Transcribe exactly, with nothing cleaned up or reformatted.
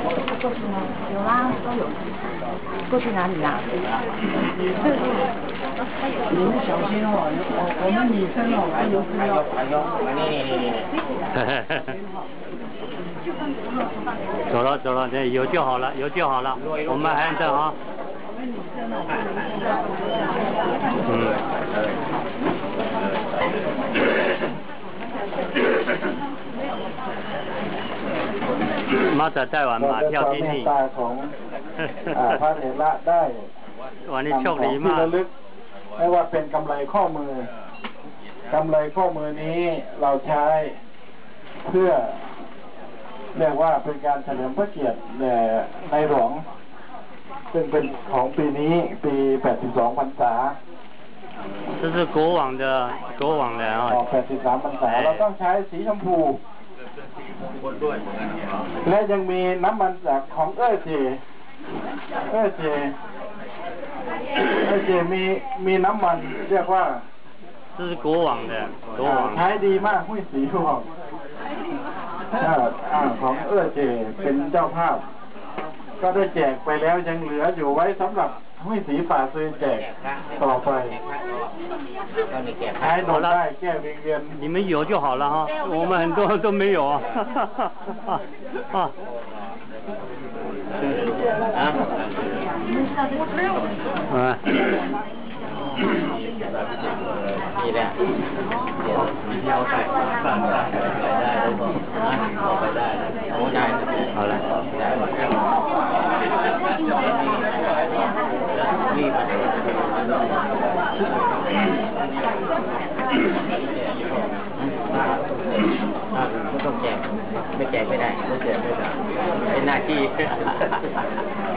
过去呢？有啦，都有。过去哪里啦？ 你们小心哦，我我们女生哦还有还有还有，你你你你。走了走了，这有就好了，有就好了，我们还等啊。嗯。มาจะได้วันมาเที่ยวที่นี่พระเถระได้วันนี้โชคดีมากไม่ว่าเป็นกำไรข้อมือ กำไรข้อมือนี้เราใช้เพื่อเรียกว่าเป็นการเฉลิมพระเกียรติแด่ในหลวงซึ่งเป็นของปีนี้ปีแปดสิบสองพรรษา这是国王的国王的啊แปดสิบสามพรรษาเราต้องใช้สีชมพูและยังมีน้ำมันจากของเออเจเออเจเออเจมีมีน้ำมันเรียกว่า这是国王的国王ใช้ดีมากหุ้ยสีทองของเออเจเป็นเจ้าภาพก็ได้แจกไปแล้วยังเหลืออยู่ไว้สำหรับหุ้ยสีป่าซื้อแจกต่อไปใช้โดนได้แก้วิงเวียน你们有就好了哈我们很多都没有啊啊啊นี่แหละที่เขาใส่สั่นได้ได้ก็ไปได้โอ้ได้好了รีบไม่ต้องแจกไม่แจกไม่ได้ไม่แจกไม่ได้เป็นหน้าที่